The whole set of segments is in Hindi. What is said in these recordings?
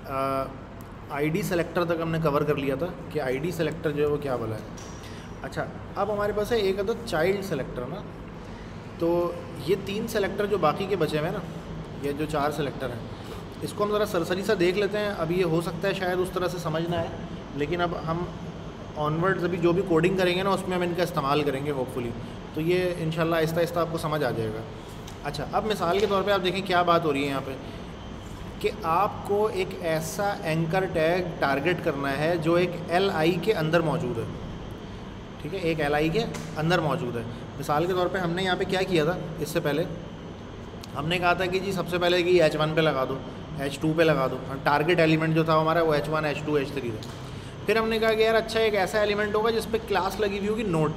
आईडी सेलेक्टर तक हमने कवर कर लिया था कि आईडी सेलेक्टर जो है वो क्या वाला है। अच्छा, अब हमारे पास है एक अदद चाइल्ड सेलेक्टर ना। तो ये 3 सेलेक्टर जो बाकी के बचे हुए हैं ना, ये जो 4 सेलेक्टर हैं, इसको हम ज़रा सरसरी सा देख लेते हैं। अब ये हो सकता है शायद उस तरह से समझ ना आए, लेकिन अब हम ऑनवर्ड्स अभी जो भी कोडिंग करेंगे ना उसमें हम इनका इस्तेमाल करेंगे होपफुली, तो ये इंशाल्लाह आहिस्ता आहिस्ता आपको समझ आ जाएगा। अच्छा, अब मिसाल के तौर पे आप देखें क्या बात हो रही है यहाँ पे कि आपको एक ऐसा एंकर टैग टारगेट करना है जो एक LI के अंदर मौजूद है। ठीक है, एक LI के अंदर मौजूद है। मिसाल के तौर पे हमने यहाँ पे क्या किया था, इससे पहले हमने कहा था कि जी सबसे पहले कि H1 पे लगा दो, H2 पे लगा दो। टारगेट एलिमेंट जो था हमारा वो H1 H2 H3 था। फिर हमने कहा कि यार अच्छा एक ऐसा एलिमेंट होगा जिस पे क्लास लगी हुई होगी नोट,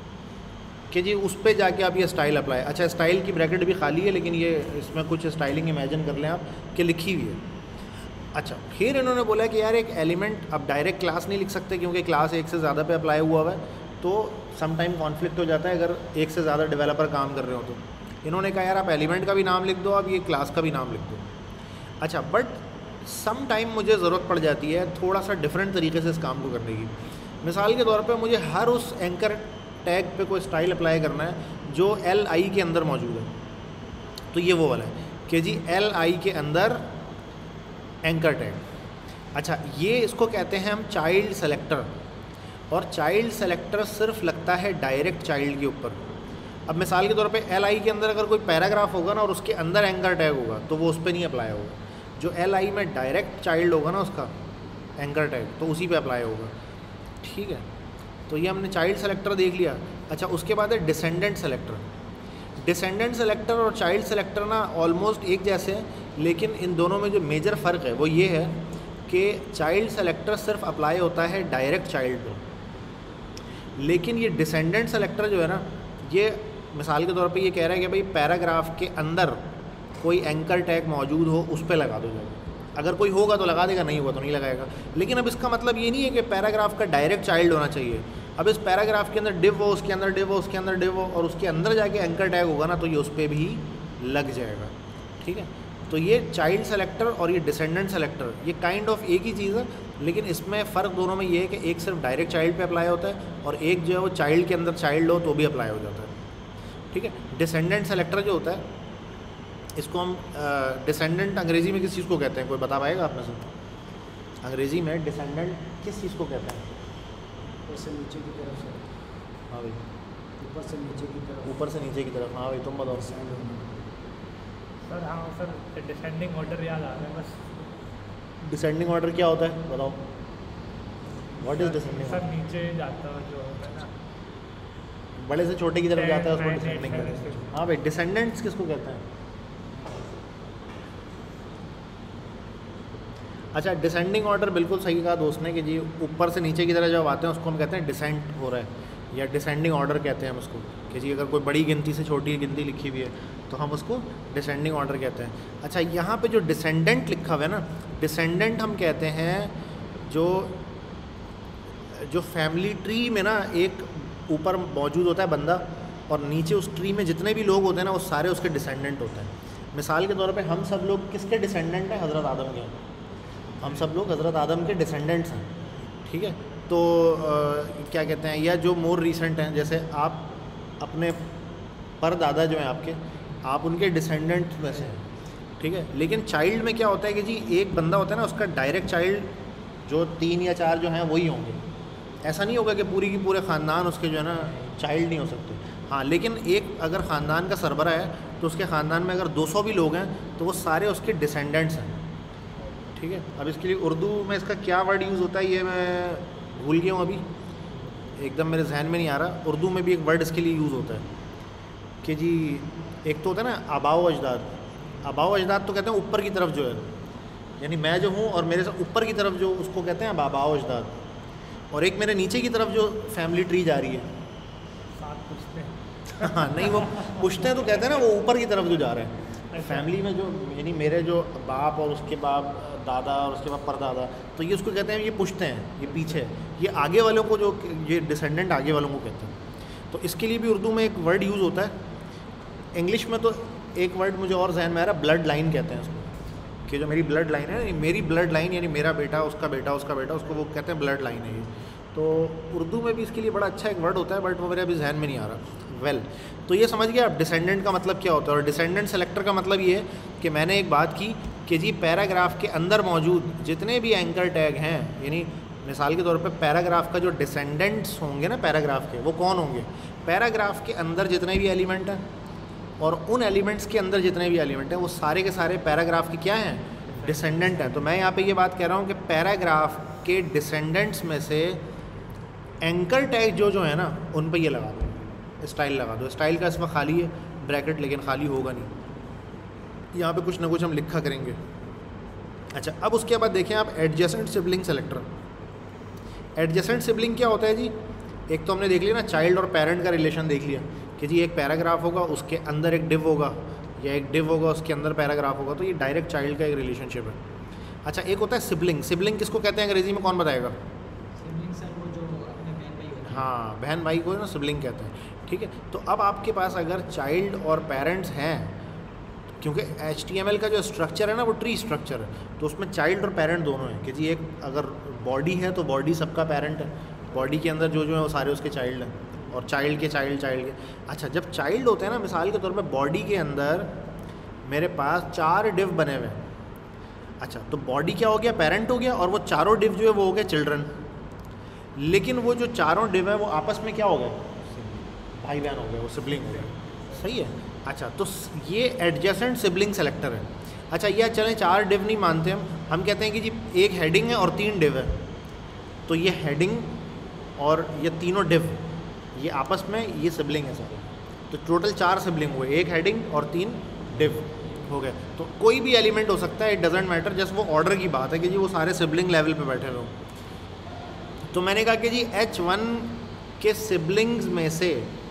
कि जी उस पर जाके आप ये स्टाइल अप्लाई। अच्छा, स्टाइल की ब्रैकेट भी खाली है, लेकिन ये इसमें कुछ स्टाइलिंग इमेजिन कर लें आप कि लिखी हुई है। अच्छा, फिर इन्होंने बोला कि यार एक एलिमेंट अब डायरेक्ट क्लास नहीं लिख सकते क्योंकि क्लास एक से ज़्यादा पे अप्लाई हुआ हुआ है, तो सम टाइम कॉन्फ्लिक्ट हो जाता है अगर एक से ज़्यादा डेवलपर काम कर रहे हो। तो इन्होंने कहा यार आप एलिमेंट का भी नाम लिख दो, अब ये क्लास का भी नाम लिख दो। अच्छा, बट सम टाइम मुझे ज़रूरत पड़ जाती है थोड़ा सा डिफरेंट तरीके से इस काम को करने की। मिसाल के तौर पे मुझे हर उस एंकर टैग पे कोई स्टाइल अप्लाई करना है जो LI के अंदर मौजूद है। तो ये वो वाला है कि जी LI के अंदर एंकर टैग। अच्छा, ये इसको कहते हैं हम चाइल्ड सेलेक्टर, और चाइल्ड सेलेक्टर सिर्फ लगता है डायरेक्ट चाइल्ड के ऊपर। अब मिसाल के तौर पे LI के अंदर अगर कोई पैराग्राफ होगा ना और उसके अंदर एंकर टैग होगा तो वो उस पर नहीं अप्लाई होगा। जो LI में डायरेक्ट चाइल्ड होगा ना उसका एंकर टैग, तो उसी पे अप्लाई होगा। ठीक है, तो ये हमने चाइल्ड सेलेक्टर देख लिया। अच्छा, उसके बाद है डिसेंडेंट सेलेक्टर। डिसेंडेंट सेलेक्टर और चाइल्ड सेलेक्टर ना ऑलमोस्ट एक जैसे हैं, लेकिन इन दोनों में जो मेजर फ़र्क है वो ये है कि चाइल्ड सेलेक्टर सिर्फ अप्लाई होता है डायरेक्ट चाइल्ड पे, लेकिन ये डिसेंडेंट सेलेक्टर जो है ना, ये मिसाल के तौर पे ये कह रहा है कि भाई पैराग्राफ के अंदर कोई एंकर टैग मौजूद हो उस पर लगा दो जाके। अगर कोई होगा तो लगा देगा, नहीं होगा तो नहीं लगाएगा। लेकिन अब इसका मतलब ये नहीं है कि पैराग्राफ का डायरेक्ट चाइल्ड होना चाहिए। अब इस पैराग्राफ के अंदर डिव हो, उसके अंदर डिव हो, उसके अंदर डिव हो, और उसके अंदर जाके एंकर टैग होगा ना तो ये उस पर भी लग जाएगा। ठीक है, तो ये चाइल्ड सेलेक्टर और ये डिसेंडेंट सेलेक्टर ये काइंड ऑफ एक ही चीज़ है, लेकिन इसमें फ़र्क दोनों में ये है कि एक सिर्फ डायरेक्ट चाइल्ड पे अप्लाई होता है और एक जो है वो चाइल्ड के अंदर चाइल्ड हो तो भी अप्लाई हो जाता है। ठीक है, डिसेंडेंट सेलेक्टर जो होता है इसको हम डिसेंडेंट अंग्रेज़ी में किस चीज़ को कहते हैं, कोई बता पाएगा आप में से? अंग्रेज़ी में डिसेंडेंट किस चीज़ को कहते हैं? ऊपर से नीचे की तरफ से। हाँ भाई, ऊपर से नीचे की तरफ। ऊपर से नीचे की तरफ। हाँ भाई, तुम बताओ। सर हाँ सर, डिसेंडिंग ऑर्डर याद आ रहा है बस। डिसेंडिंग ऑर्डर क्या होता है बताओ, व्हाट इज़ डिसेंडिंग? सर नीचे जाता है जो होता है ना, बड़े से छोटे की तरफ जाता है उसको Right, डिसेंडिंग right, कहते हैं। right. हाँ भाई, डिसेंडेंट्स किसको कहते हैं? अच्छा, डिसेंडिंग ऑर्डर बिल्कुल सही कहा दोस्त ने कि जी ऊपर से नीचे की तरफ जब आते हैं उसको हम कहते हैं डिसेंट हो रहा है, या डिसेंडिंग ऑर्डर कहते हैं हम उसको कि जी अगर कोई बड़ी गिनती से छोटी गिनती लिखी हुई है तो हम उसको डिसेंडिंग ऑर्डर कहते हैं। अच्छा, यहाँ पे जो डिसेंडेंट लिखा हुआ है ना, डिसेंडेंट हम कहते हैं जो फैमिली ट्री में ना एक ऊपर मौजूद होता है बंदा और नीचे उस ट्री में जितने भी लोग होते हैं ना वो सारे उसके डिसेंडेंट होते हैं। मिसाल के तौर पे हम सब लोग किसके डिसेंडेंट हैं? हज़रत आदम के। हम सब लोग हज़रत आदम के डिसेंडेंट्स हैं। ठीक है, तो क्या कहते हैं, या जो मोर रीसेंट हैं, जैसे आप अपने परदादा जो हैं आपके, आप उनके डिसेंडेंट में से हैं। ठीक है, लेकिन चाइल्ड में क्या होता है कि जी एक बंदा होता है ना उसका डायरेक्ट चाइल्ड जो 3 या 4 जो हैं वही होंगे। ऐसा नहीं होगा कि पूरी की पूरे ख़ानदान उसके जो है ना चाइल्ड नहीं हो सकते। हाँ, लेकिन एक अगर ख़ानदान का सरबरा है तो उसके ख़ानदान में अगर 200 भी लोग हैं तो वो सारे उसके डिसेंडेंट्स हैं। ठीक है, अब इसके लिए उर्दू में इसका क्या वर्ड यूज़ होता है ये मैं भूल गया हूँ, अभी एकदम मेरे जहन में नहीं आ रहा। उर्दू में भी एक वर्ड इसके लिए यूज़ होता है कि जी एक तो होता है ना आबाओ अजदाद। आबाओ अजदाद तो कहते हैं ऊपर की तरफ जो है, यानी मैं जो हूँ और मेरे से ऊपर की तरफ जो, उसको कहते हैं आबाओ अजदाद। और एक मेरे नीचे की तरफ जो फैमिली ट्री जा रही है, साथ पूछते हैं। हाँ नहीं, वो पूछते हैं तो कहते हैं ना वो ऊपर की तरफ जो जा रहे हैं फैमिली में, जो यानी मेरे जो बाप और उसके बाप दादा और उसके बाद परदादा, तो ये उसको कहते हैं, ये पूछते हैं, ये पीछे, ये आगे वालों को जो ये डिसेंडेंट आगे वालों को कहते हैं। तो इसके लिए भी उर्दू में एक वर्ड यूज़ होता है। इंग्लिश में तो एक वर्ड मुझे और जहन में आ रहा है, ब्लड लाइन कहते हैं उसको, कि जो मेरी ब्लड लाइन है, मेरी ब्लड लाइन यानी मेरा बेटा, उसका बेटा, उसका बेटा, उसको वो कहते हैं ब्लड लाइन है ये। तो उर्दू में भी इसके लिए बड़ा अच्छा एक वर्ड होता है, बट वो मेरे अभी जहन में नहीं आ रहा। वेल, तो ये समझ गया आप डिसेंडेंट का मतलब क्या होता है। और डिसेंडेंट सेलेक्टर का मतलब ये है कि मैंने एक बात की कि जी पैराग्राफ के अंदर मौजूद जितने भी एंकर टैग हैं, यानी मिसाल के तौर पे पैराग्राफ का जो डिसेंडेंट्स होंगे ना पैराग्राफ के, वो कौन होंगे? पैराग्राफ के अंदर जितने भी एलिमेंट हैं और उन एलिमेंट्स के अंदर जितने भी एलिमेंट हैं वो सारे के सारे पैराग्राफ के क्या हैं? डिसेंडेंट हैं। तो मैं यहाँ पे ये बात कह रहा हूँ कि पैराग्राफ के डिसेंडेंट्स में से एंकर टैग जो है ना, उन पे ये लगा दो, स्टाइल लगा दो। स्टाइल का इसमें खाली है ब्रैकेट, लेकिन खाली होगा नहीं, यहाँ पे कुछ ना कुछ हम लिखा करेंगे। अच्छा, अब उसके बाद देखें आप adjacent sibling selector. Adjacent sibling क्या होता है जी? एक तो हमने देख लिया ना, चाइल्ड और पेरेंट का रिलेशन देख लिया कि जी एक पैराग्राफ होगा, उसके अंदर एक डिव होगा, या एक डिव होगा, उसके अंदर पैराग्राफ होगा, तो ये डायरेक्ट चाइल्ड का एक रिलेशनशिप है। अच्छा, एक होता है सिबलिंग। सिबलिंग किसको कहते हैं अंग्रेज़ी में, कौन बताएगा? सिबलिंग सर वो जो अपने बहन भाई होते हैं। हाँ, बहन भाई को ना सिबलिंग कहते हैं। ठीक है, तो अब आपके पास अगर चाइल्ड और पेरेंट्स हैं, क्योंकि HTML का जो स्ट्रक्चर है ना वो ट्री स्ट्रक्चर है, तो उसमें चाइल्ड और पेरेंट दोनों हैं कि जी एक अगर बॉडी है तो बॉडी सबका पेरेंट है, बॉडी के अंदर जो जो है वो सारे उसके चाइल्ड हैं, और चाइल्ड के चाइल्ड चाइल्ड के। अच्छा, जब चाइल्ड होते हैं ना, मिसाल के तौर पे बॉडी के अंदर मेरे पास 4 डिव बने हुए हैं। अच्छा, तो बॉडी क्या हो गया? पेरेंट हो गया, और वो चारों डिव जो है वो हो गए चिल्ड्रन। लेकिन वो जो चारों डिव है वो आपस में क्या हो गए? भाई बहन हो गए, वो सिबलिंग हो गए। सही है। अच्छा, तो ये एडजेसेंट सिबलिंग सेलेक्टर है। अच्छा, यह चलें 4 डिव नहीं मानते हम कहते हैं कि जी एक हेडिंग है और 3 डिव है, तो ये हेडिंग और ये तीनों डिव ये आपस में ये सिबलिंग है सारे, तो टोटल 4 सिबलिंग हुए, एक हेडिंग और 3 डिव हो गए। तो कोई भी एलिमेंट हो सकता है, इट डजेंट मैटर, जस्ट वो ऑर्डर की बात है कि जी वो सारे सिबलिंग लेवल पे बैठे हुए। तो मैंने कहा कि जी H1 के सिबलिंग्स में से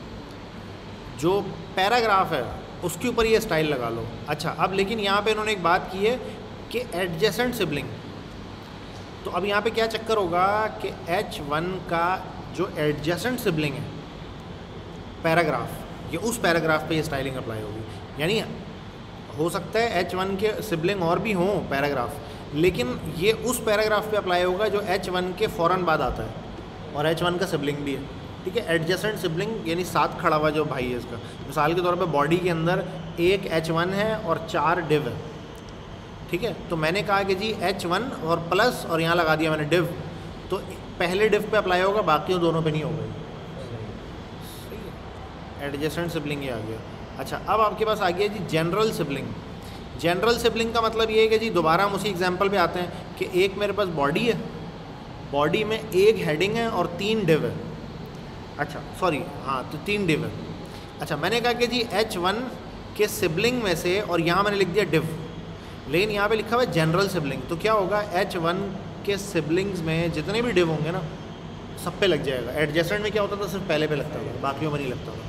जो पैराग्राफ है उसके ऊपर ये स्टाइल लगा लो। अच्छा, अब लेकिन यहाँ पे इन्होंने एक बात की है कि एडजेसेंट सिबलिंग, तो अब यहाँ पे क्या चक्कर होगा कि H1 का जो एडजेसेंट सिबलिंग है पैराग्राफ, ये उस पैराग्राफ पे ये स्टाइलिंग अप्लाई होगी। यानी हो सकता है H1 के सिबलिंग और भी हों पैराग्राफ, लेकिन ये उस पैराग्राफ पे अप्लाई होगा जो H1 के फ़ौरन बाद आता है, और H1 का सिबलिंग भी है। ठीक है, एडजेसेंट सिबलिंग यानी साथ खड़ा हुआ जो भाई है इसका। मिसाल के तौर पे बॉडी के अंदर एक H1 है और 4 डिव है। ठीक है, तो मैंने कहा कि जी H1 और प्लस, और यहाँ लगा दिया मैंने डिव, तो पहले डिव पे अप्लाई होगा, बाकी दोनों पे नहीं होगा। सही है, एडजेसेंट सिबलिंग ये आ गया। अच्छा, अब आपके पास आ गया जी जनरल सिबलिंग। जनरल सिबलिंग का मतलब ये है कि जी दोबारा हम उसी एग्जांपल पे आते हैं कि एक मेरे पास बॉडी है, बॉडी में एक हेडिंग है और 3 डिव है। अच्छा सॉरी, हाँ, तो 3 डिव है। अच्छा, मैंने कहा कि जी H1 के सिबलिंग में से, और यहाँ मैंने लिख दिया डिव, लेकिन यहाँ पे लिखा हुआ है जनरल सिबलिंग, तो क्या होगा? H1 के सिबलिंग्स में जितने भी डिव होंगे ना सब पे लग जाएगा। एडजेसेंट में क्या होता था? सिर्फ पहले पे लगता था, बाकियों में नहीं लगता था।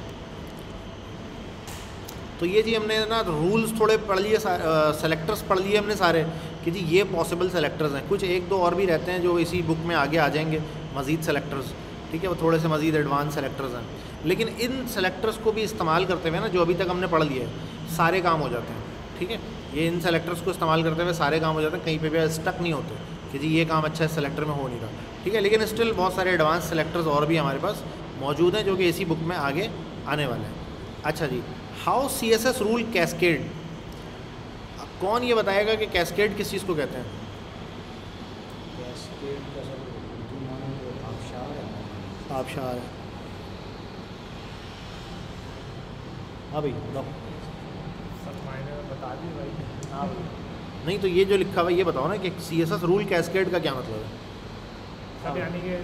तो ये जी हमने ना रूल्स थोड़े पढ़ लिए, सेलेक्टर्स पढ़ लिए हमने सारे कि जी ये पॉसिबल सेलेक्टर्स हैं। कुछ 1-2 और भी रहते हैं जो इसी बुक में आगे आ जाएंगे, मज़ीद सेलेक्टर्स। ठीक है, वो थोड़े से मज़ीद एडवांस सेलेक्टर्स हैं, लेकिन इन सेलेक्टर्स को भी इस्तेमाल करते हुए ना जो अभी तक हमने पढ़ लिए सारे काम हो जाते हैं। ठीक है, ये इन सेलेक्टर्स को इस्तेमाल करते हुए सारे काम हो जाते हैं, कहीं पे भी स्टक नहीं होते कि जी ये काम अच्छा सेलेक्टर में हो नहीं रहा। ठीक है, लेकिन स्टिल बहुत सारे एडवांस सेलेक्टर्स और भी हमारे पास मौजूद हैं जो कि इसी बुक में आगे आने वाले हैं। अच्छा जी, हाउ CSS रूल कैस्केड। कौन ये बताएगा कि कैस्केड किस चीज़ को कहते हैं? कैस्केड का सर उर्दू मानो तो आबशार है। आबशार है। हाँ भाई बताओ। सब मायने में बता दी भाई। हाँ भाई, नहीं तो ये जो लिखा हुआ है ये बताओ ना कि CSS रूल कैस्केड का क्या मतलब है? सब यानी कि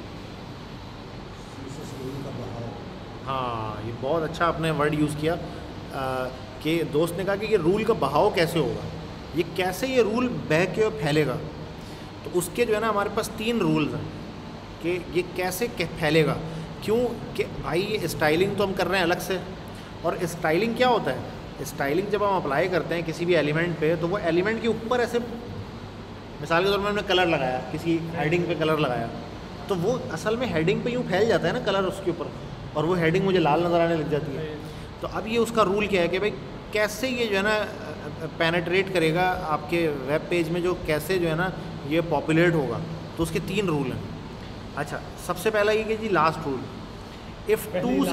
CSS रूल का बहाव। हाँ, ये बहुत अच्छा आपने वर्ड यूज़ किया कि दोस्त ने कहा कि ये रूल का बहाव कैसे होगा, ये कैसे ये रूल बह के फैलेगा। तो उसके जो है ना हमारे पास 3 रूल्स हैं कि ये कैसे फैलेगा। क्यों कि भाई ये स्टाइलिंग तो हम कर रहे हैं अलग से, और स्टाइलिंग क्या होता है? स्टाइलिंग जब हम अप्लाई करते हैं किसी भी एलिमेंट पे, तो वो एलिमेंट के ऊपर ऐसे, मिसाल के तौर पर हमने कलर लगाया, किसी हेडिंग पे कलर लगाया, तो वो असल में हेडिंग पे यूँ फैल जाता है ना कलर उसके ऊपर, और वो हेडिंग मुझे लाल नज़र आने लग जाती है। तो अब ये उसका रूल क्या है कि भाई कैसे ये जो है ना पेनेट्रेट करेगा आपके वेब पेज में, जो कैसे जो है ना ये पॉपुलेट होगा। तो उसके 3 रूल हैं। अच्छा, सबसे पहला ये कि जी last rule, if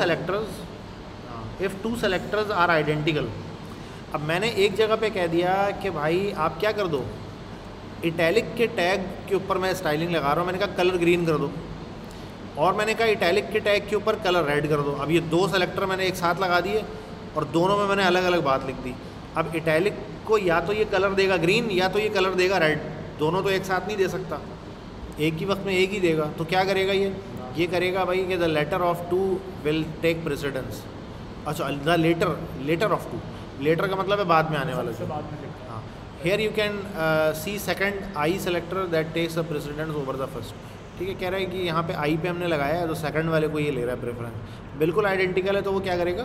two selectors are identical. अब मैंने एक जगह पे कह दिया कि भाई आप क्या कर दो, इटैलिक के टैग के ऊपर मैं स्टाइलिंग लगा रहा हूँ, मैंने कहा कलर ग्रीन कर दो, और मैंने कहा इटैलिक के टैग के ऊपर कलर रेड कर दो। अब ये 2 सेलेक्टर मैंने एक साथ लगा दिए और दोनों में मैंने अलग अलग बात लिख दी। अब इटैलिक को या तो ये कलर देगा ग्रीन या तो ये कलर देगा रेड, दोनों तो एक साथ नहीं दे सकता, एक ही वक्त में एक ही देगा। तो क्या करेगा ये करेगा भाई कि the latter of two will take precedence. अच्छा, the latter of two, latter का मतलब है बाद में आने वाला। बाद में लिखा। हाँ, here you can see second I selector that takes the precedence over the first. ठीक है, कह रहा है कि यहाँ पे आई पे हमने लगाया है तो सेकंड वाले को ये ले रहा है प्रेफरेंस। बिल्कुल आइडेंटिकल है तो वो क्या करेगा,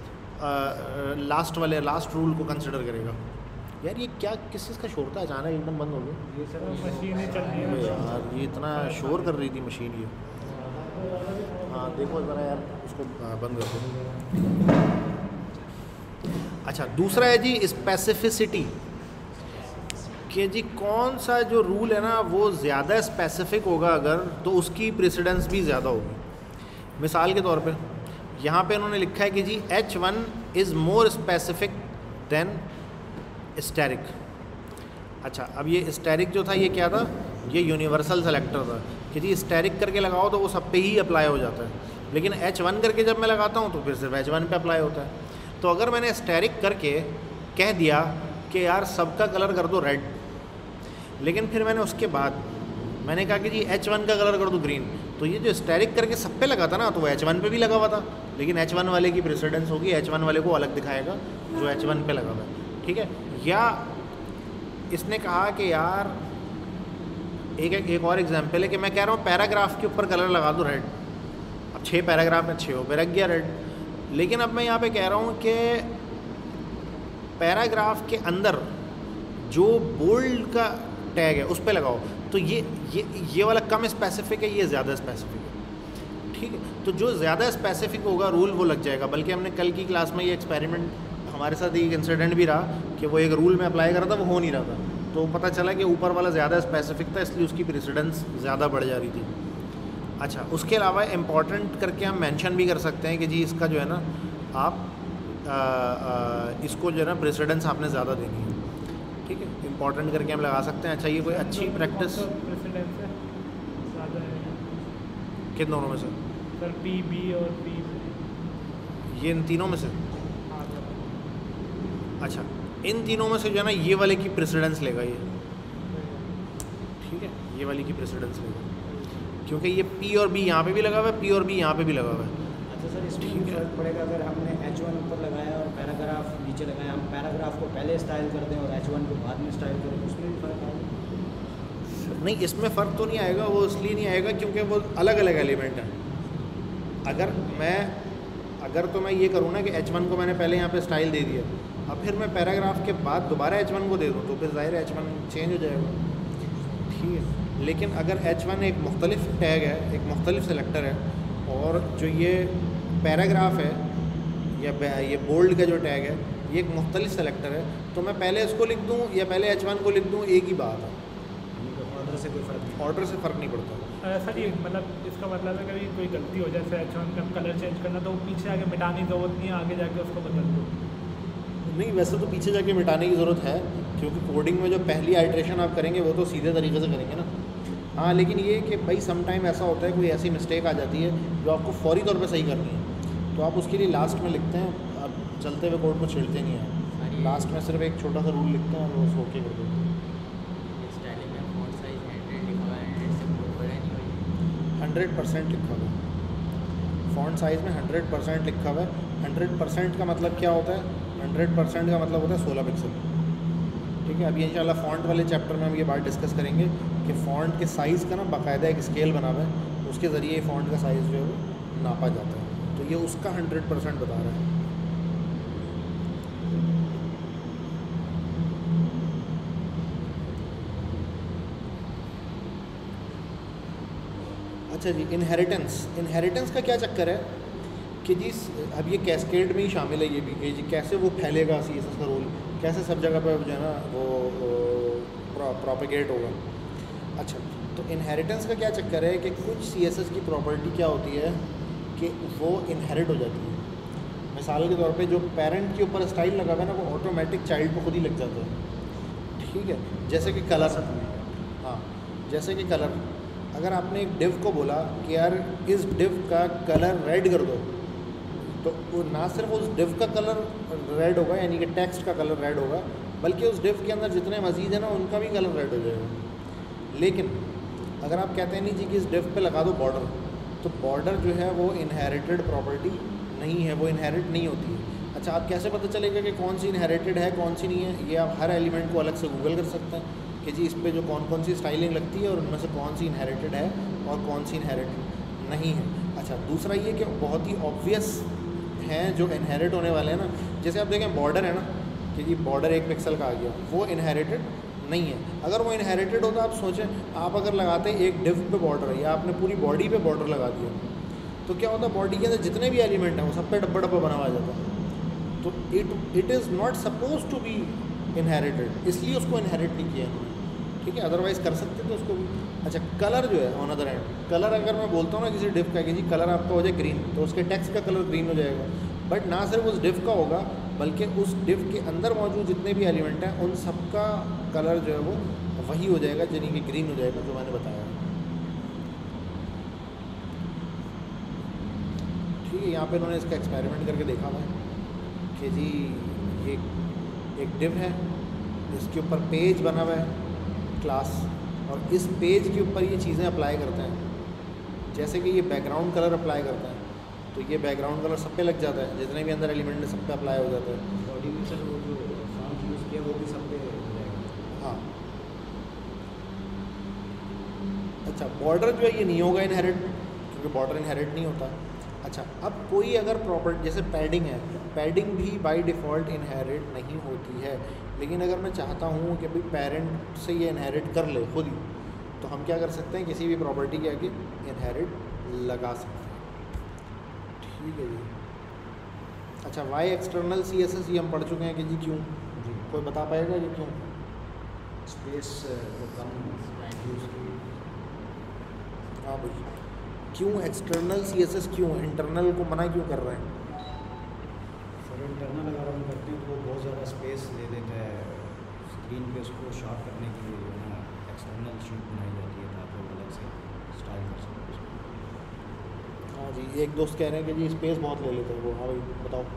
लास्ट रूल को कंसिडर करेगा। यार ये क्या किस चीज़ का शोर था, अचानक एकदम बंद हो गया। ये सर मशीनें चल रही हैं। यार ये इतना शोर कर रही थी मशीन ये। हाँ देखो ज़रा यार, उसको बंद कर दो। अच्छा, दूसरा है जी स्पेसिफिसिटी, कि जी कौन सा जो रूल है ना वो ज़्यादा स्पेसिफिक होगा अगर, तो उसकी प्रेसिडेंस भी ज़्यादा होगी। मिसाल के तौर पे यहाँ पे इन्होंने लिखा है कि जी H1 is more specific than asterisk. अच्छा, अब ये स्टैरिक जो था ये क्या था, ये यूनिवर्सल सेलेक्टर था कि जी स्टैरिक करके लगाओ तो वो सब पे ही अप्लाई हो जाता है, लेकिन H1 करके जब मैं लगाता हूँ तो फिर सिर्फ H1 पे अप्लाई होता है। तो अगर मैंने स्टैरिक करके कह दिया कि यार सबका कलर कर दो रेड, लेकिन फिर मैंने उसके बाद मैंने कहा कि जी H1 का कलर कर दो ग्रीन, तो ये जो स्टैरिक करके सब पे लगा था ना तो वो H1 पे भी लगा हुआ था, लेकिन H1 वाले की प्रेसिडेंस होगी, H1 वाले को अलग दिखाएगा जो H1 पे लगा हुआ है। ठीक है, या इसने कहा कि यार एक और एग्जांपल है कि मैं कह रहा हूँ पैराग्राफ के ऊपर कलर लगा दो रेड। अब 6 पैराग्राफ में 6 पे रख गया रेड, लेकिन अब मैं यहाँ पे कह रहा हूँ कि पैराग्राफ के अंदर जो बोल्ड का टैग है उस पर लगाओ, तो ये वाला कम स्पेसिफिक है, ये ज़्यादा स्पेसिफिक है। ठीक है, तो जो ज़्यादा स्पेसिफिक होगा रूल वो लग जाएगा। बल्कि हमने कल की क्लास में ये एक्सपेरिमेंट, हमारे साथ एक इंसिडेंट भी रहा कि वो एक रूल में अप्लाई कर रहा था, वो हो नहीं रहा था, तो पता चला कि ऊपर वाला ज़्यादा स्पेसिफिक था, इसलिए उसकी प्रेसिडेंस ज़्यादा बढ़ जा रही थी। अच्छा, उसके अलावा इम्पॉर्टेंट करके हम मेंशन भी कर सकते हैं कि जी इसका जो है ना आप इसको जो है ना प्रेसिडेंस आपने ज़्यादा देनी है। ठीक है, इम्पॉर्टेंट करके हम लगा सकते हैं। अच्छा, ये कोई अच्छी प्रैक्टिस प्रेसिडेंस है ज़्यादा है किन दोनों में से? सर पी बी और पी, ये इन तीनों में से? अच्छा, इन तीनों में से जो है ना ये वाले की प्रेसिडेंस लेगा ये। ठीक है, ये वाली की प्रेसिडेंस लेगा, क्योंकि ये पी और बी यहाँ पे भी लगा हुआ है, पी और बी यहाँ पे भी लगा हुआ है। अच्छा सर, इसमें भी फर्क पड़ेगा अगर हमने H1 ऊपर लगाया और पैराग्राफ नीचे लगाया, हम पैराग्राफ को पहले स्टाइल कर दें और H1 को बाद में स्टाइल करें, तो उसमें भी फ़र्क आएगा? नहीं, इसमें फ़र्क तो नहीं आएगा, वो इसलिए नहीं आएगा क्योंकि वो अलग अलग एलिमेंट हैं। अगर तो मैं ये करूँ ना कि H1 को मैंने पहले यहाँ पे स्टाइल दे दिया, अब फिर मैं पैराग्राफ के बाद दोबारा H1 को दे दूँ तो फिर ज़ाहिर है H1 चेंज हो जाएगा। ठीक है, लेकिन अगर H1 एक मुख्तलिफ टैग है, एक मुख्तलिफ सेलेक्टर है, और जो ये पैराग्राफ है या ये बोल्ड का जो टैग है ये एक मुख्तलिफ सेलेक्टर है, तो मैं पहले इसको लिख दूँ या पहले H1 को लिख दूँ, एक ही बात है, ऑर्डर से कोई फ़र्क नहीं। ऑर्डर से फ़र्क नहीं पड़ता। सर ये मतलब इसका मतलब है कभी कोई गलती हो जाए, जैसे H1 का कलर चेंज करना, तो पीछे आगे मिटाने की ज़रूरत नहीं है, आगे जाके उसको बदल दो। नहीं, वैसे तो पीछे जाके मिटाने की ज़रूरत है, क्योंकि कोडिंग में जो पहली आइट्रेशन आप करेंगे वो तो सीधे तरीके से करेंगे ना। हाँ, लेकिन ये कि भाई सम टाइम ऐसा होता है कोई ऐसी मिस्टेक आ जाती है जो आपको फौरी तौर पे सही करनी है, तो आप उसके लिए लास्ट में लिखते हैं, अब चलते हुए कोड को छेड़ते नहीं हैं, लास्ट में सिर्फ एक छोटा सा रूल लिखते हैं और वो ओके कर देते हैं। 100% लिखा हुआ है फ़ॉन्ट साइज़ में, 100% लिखा हुआ है। 100% का मतलब क्या होता है? 100% का मतलब होता है 16 पिक्सल। ठीक है, अभी इंशाल्लाह फ़ॉन्ट वाले चैप्टर में हम ये बात डिस्कस करेंगे कि फ़ॉन्ट के साइज़ का ना बाकायदा एक स्केल बना हुआ है, उसके ज़रिए फ़ॉन्ट का साइज़ जो है वो नापा जाता है, तो ये उसका 100% बता रहा है। अच्छा जी, इनहेरिटेंस का क्या चक्कर है कि जी अब ये कैस्केड में ही शामिल है ये भी, कि जी कैसे वो फैलेगा CSS का रोल, कैसे सब जगह पे जो है ना वो प्रोपेगेट होगा। अच्छा, तो इनहेरिटेंस का क्या चक्कर है कि कुछ CSS की प्रॉपर्टी क्या होती है कि वो इनहेरिट हो जाती है। मिसाल के तौर पे जो पेरेंट के ऊपर स्टाइल लगा हुआ है ना, वो ऑटोमेटिक चाइल्ड को खुद ही लग जाता है। ठीक है, जैसे कि कलर। हाँ, जैसे कि कलर, अगर आपने एक डिव को बोला कि यार इस डिव का कलर रेड कर दो, तो वो ना सिर्फ उस डिव का कलर रेड होगा, यानी कि टेक्स्ट का कलर रेड होगा, बल्कि उस डिव के अंदर जितने मजीद है ना उनका भी कलर रेड हो जाएगा। लेकिन अगर आप कहते हैं नहीं जी कि इस डिव पे लगा दो बॉर्डर, तो बॉर्डर जो है वो इनहेरिटेड प्रॉपर्टी नहीं है, वो इनहेरिट नहीं होती है। अच्छा, आप कैसे पता चलेगा कि कौन सी इनहेरिटेड है कौन सी नहीं है? ये आप हर एलिमेंट को अलग से गूगल कर सकते हैं कि जी इस पर जो कौन कौन सी स्टाइलिंग लगती है और उनमें से कौन सी इनहेरिटेड है और कौन सी इनहेरिटेड नहीं है। अच्छा, दूसरा ये कि बहुत ही ऑब्वियस हैं जो इनहेरिट होने वाले हैं ना, जैसे आप देखें बॉर्डर है ना कि जी बॉर्डर 1 पिक्सल का आ गया, वो इनहेरिटेड नहीं है। अगर वो इनहेरिटेड होता, आप सोचें आप अगर लगाते एक डिव पे बॉर्डर या आपने पूरी बॉडी पे बॉर्डर लगा दिया, तो क्या होता, बॉडी के अंदर जितने भी एलिमेंट हैं वो सब पे डब्बा डब्बा बना हुआ जाता। तो it is not suppose to be inherited, इसलिए उसको इनहेरिट नहीं किया इन्होंने। ठीक है, अदरवाइज़ कर सकते थे उसको भी। अच्छा, कलर जो है ऑन अदर हैंड, कलर अगर मैं बोलता हूँ ना किसी डिव का कि जी कलर आपका हो जाए ग्रीन, तो उसके टेक्स्ट का कलर ग्रीन हो जाएगा। बट ना सिर्फ उस डिव का होगा, बल्कि उस डिव के अंदर मौजूद जितने भी एलिमेंट हैं उन सब का कलर जो है वो वही हो जाएगा, यानी कि ग्रीन हो जाएगा, जो मैंने बताया। ठीक है, यहाँ पे इन्होंने इसका एक्सपेरिमेंट करके देखा हुआ है कि जी ये एक डिव है, इसके ऊपर पेज बना हुआ है क्लास, और इस पेज के ऊपर ये चीज़ें अप्लाई करते हैं। जैसे कि ये बैकग्राउंड कलर अप्लाई करते हैं, तो ये बैकग्राउंड कलर सब पे लग जाता है, जितने भी अंदर एलिमेंट है सब पे अप्लाई हो जाता है। बॉडी में सर वो जो फॉन्ट यूज़ किया वो भी सब पे हो जाएगा। हाँ, अच्छा, बॉर्डर जो है ये नहीं होगा इनहेरिट, क्योंकि बॉर्डर इनहेरिट नहीं होता। अच्छा, अब कोई अगर प्रॉपर्टी जैसे पैडिंग है, पैडिंग भी बाय डिफ़ॉल्ट इनहेरिट नहीं होती है, लेकिन अगर मैं चाहता हूँ कि भाई पेरेंट से ये इनहेरिट कर ले खुद ही, तो हम क्या कर सकते हैं, किसी भी प्रॉपर्टी के आगे इनहेरिट लगा सकते हैं। ठीक है जी। अच्छा, वाई एक्सटर्नल CSS ये हम पढ़ चुके हैं कि जी क्यों, कोई बता पाएगा कि क्यों? स्पेस को कम यूज़ की। हाँ भाई, क्यों एक्सटर्नल CSS क्यों, इंटरनल को मना क्यों कर रहे हैं? सर इंटरनल अगर हम करते हैं तो वो बहुत ज़्यादा स्पेस ले देता है स्क्रीन पे, उसको शॉर्ट करने के लिए जो है ना एक्सटर्नल शीट बनाई जाती है ताकि वो अलग से स्टाइल कर सके उसको। हाँ जी, एक दोस्त कह रहे हैं कि जी स्पेस बहुत ले लेते हैं वो। हाँ भाई बताओ।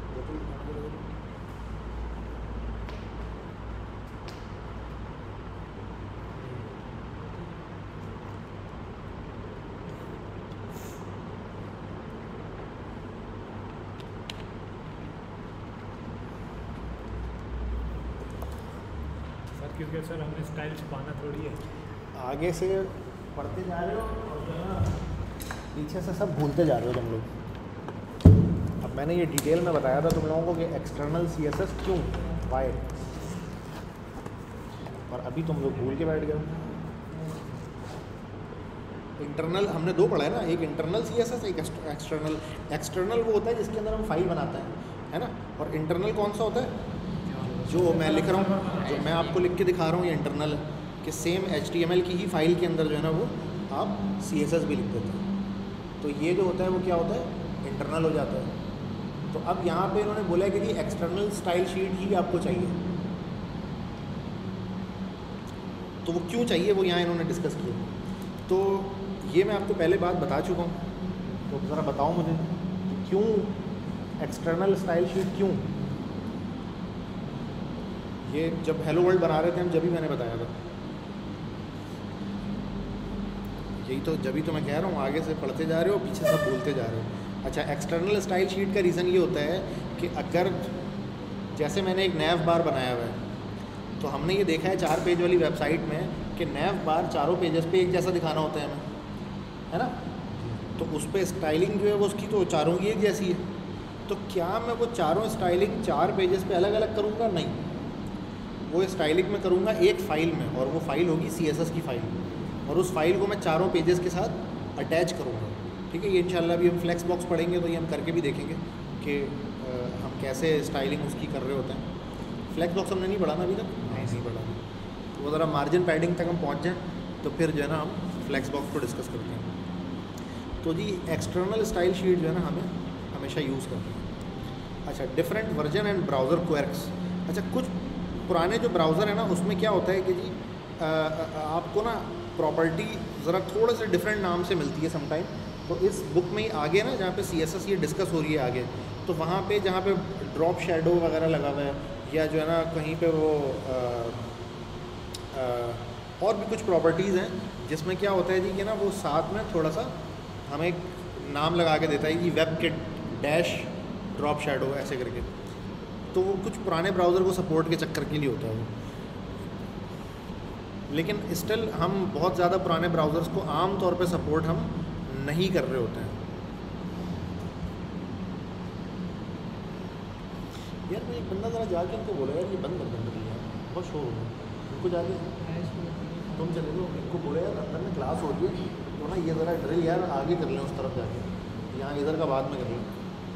क्योंकि सर हमने स्टाइल छुपाना थोड़ी है, आगे से पढ़ते जा रहे हो और जो है ना पीछे से सब भूलते जा रहे हो तुम लोग। अब मैंने ये डिटेल में बताया था तुम लोगों को कि एक्सटर्नल CSS क्यों, वाई, और अभी तुम लोग भूल के बैठ गए। इंटरनल हमने दो पढ़ा है ना, एक इंटरनल CSS, एक एक्सटर्नल। एक्सटर्नल वो होता है जिसके अंदर हम फाइल बनाते हैं, है ना, और इंटरनल कौन सा होता है, जो मैं लिख रहा हूँ, जो मैं आपको लिख के दिखा रहा हूँ, ये इंटरनल है कि सेम HTML की ही फाइल के अंदर जो है ना वो आप CSS भी लिख देते हैं। तो ये जो होता है वो क्या होता है, इंटरनल हो जाता है। तो अब यहाँ पे इन्होंने बोला है कि जी एक्सटर्नल स्टाइल शीट ही आपको चाहिए, तो वो क्यों चाहिए वो यहाँ इन्होंने डिस्कस किया। तो ये मैं आपको पहले बात बता चुका हूँ, तो ज़रा बताओ मुझे क्यों एक्सटर्नल स्टाइल शीट क्यों। ये जब हेलो वर्ल्ड बना रहे थे हम, जब भी मैंने बताया था, यही तो जब ही तो मैं कह रहा हूँ, आगे से पढ़ते जा रहे हो, पीछे सब भूलते जा रहे हो। अच्छा, एक्सटर्नल स्टाइल शीट का रीज़न ये होता है कि अगर जैसे मैंने एक नैव बार बनाया हुआ है, तो हमने ये देखा है 4 पेज वाली वेबसाइट में कि नैव बार चारों पेजेस पे एक जैसा दिखाना होता है हमें, है ना, तो उस पर स्टाइलिंग जो है वो उसकी तो चारों की एक जैसी है। तो क्या मैं वो चारों स्टाइलिंग 4 पेजेस पे अलग अलग करूँगा? नहीं, वो स्टाइलिंग में करूँगा एक फ़ाइल में, और वो फाइल होगी CSS की फ़ाइल, और उस फाइल को मैं चारों पेजेस के साथ अटैच करूँगा। ठीक है, ये इंशाल्लाह अभी हम फ्लेक्स बॉक्स पढ़ेंगे तो ये हम करके भी देखेंगे कि हम कैसे स्टाइलिंग उसकी कर रहे होते हैं। फ्लैक्स बॉक्स हमने नहीं पढ़ा ना अभी तक, नहीं पढ़ा। वो ज़रा मार्जिन पैडिंग तक हम पहुँच जाएँ तो फिर जो है ना हम फ्लैक्स बॉक्स को डिस्कस करते हैं। तो जी एक्सटर्नल स्टाइल शीट जो है ना हमें हमेशा यूज़ करनी है। अच्छा, different version and browser quirks. अच्छा, कुछ पुराने जो ब्राउज़र है ना उसमें क्या होता है कि जी आपको ना प्रॉपर्टी ज़रा थोड़े से डिफरेंट नाम से मिलती है समटाइम। तो इस बुक में ही आगे ना जहाँ पे CSS ये डिस्कस हो रही है आगे, तो वहाँ पे जहाँ पे ड्रॉप शेडो वगैरह लगा हुआ है या जो है ना कहीं पे वो और भी कुछ प्रॉपर्टीज़ हैं जिसमें क्या होता है जी कि ना वो साथ में थोड़ा सा हमें एक नाम लगा के देता है कि webkit dash drop shadow ऐसे करके। तो वो कुछ पुराने ब्राउज़र को सपोर्ट के चक्कर के लिए होता है वो, लेकिन स्टिल हम बहुत ज़्यादा पुराने ब्राउज़र्स को आम तौर पे सपोर्ट हम नहीं कर रहे होते हैं। यार मैं एक बंदा ज़रा जाके उनको बोला यार ये बंद कर देंगे यार, बहुत शोर हो रहा है। उनको जाके तुम चले लो, इनको बोले यार अंदर में क्लास हो रही है तो ना ये ज़रा ड्रिल यार आगे कर लें उस तरफ जाके, यहाँ इधर का बाद में कर लें।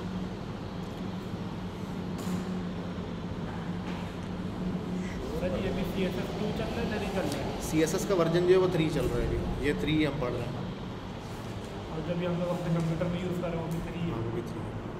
CSS का वर्जन जो है वो 3 चल रहा है, ये 3 हम पढ़ रहे हैं। और जब भी हम लोग अपने कंप्यूटर में यूज़ कर रहे हैं वो भी 3 है। हाँ, वो भी 3 है।